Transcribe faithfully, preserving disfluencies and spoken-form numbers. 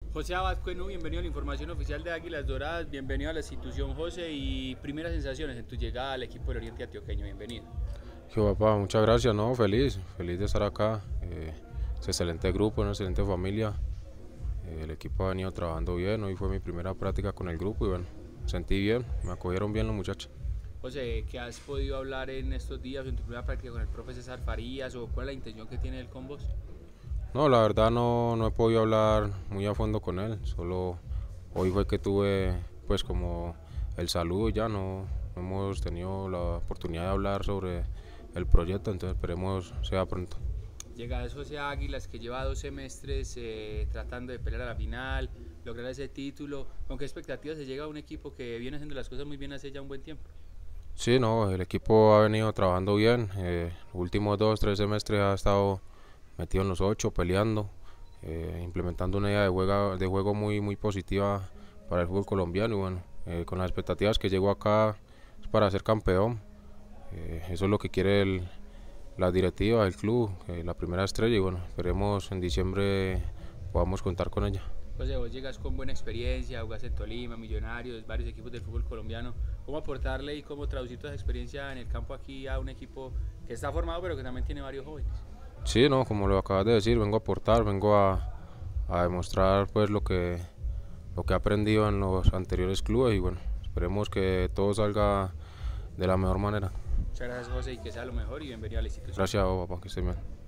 José Abascueno, bienvenido a la información oficial de Águilas Doradas, bienvenido a la institución, José, y primeras sensaciones en tu llegada al equipo del Oriente Antioqueño, bienvenido. Que papá, muchas gracias, no, feliz, feliz de estar acá. Eh, es un excelente grupo, una excelente familia. Eh, el equipo ha venido trabajando bien, hoy fue mi primera práctica con el grupo y bueno, sentí bien, me acogieron bien los muchachos. José, ¿qué has podido hablar en estos días en tu primera práctica con el profe César Farías o cuál es la intención que tiene él con vos? No, la verdad no, no he podido hablar muy a fondo con él, solo hoy fue que tuve pues como el saludo y ya no, no hemos tenido la oportunidad de hablar sobre el proyecto, entonces esperemos sea pronto. Llega a José Águilas que lleva dos semestres eh, tratando de pelear a la final, lograr ese título. ¿Con qué expectativas se llega a un equipo que viene haciendo las cosas muy bien hace ya un buen tiempo? Sí, no, el equipo ha venido trabajando bien, eh, los últimos dos, tres semestres ha estado metido en los ocho, peleando, eh, implementando una idea de juego, de juego muy, muy positiva para el fútbol colombiano y bueno, eh, con las expectativas que llegó acá es para ser campeón, eh, eso es lo que quiere el, la directiva, el club, eh, la primera estrella y bueno, esperemos en diciembre podamos contar con ella. José, vos llegas con buena experiencia, jugás en Tolima, Millonarios, varios equipos del fútbol colombiano. ¿Cómo aportarle y cómo traducir toda esa experiencia en el campo aquí a un equipo que está formado pero que también tiene varios jóvenes? Sí, no, como lo acabas de decir, vengo a aportar, vengo a, a demostrar pues lo que, lo que he aprendido en los anteriores clubes y bueno, esperemos que todo salga de la mejor manera. Muchas gracias, José, y que sea lo mejor y bienvenido a la institución. Gracias, papá, que estés bien.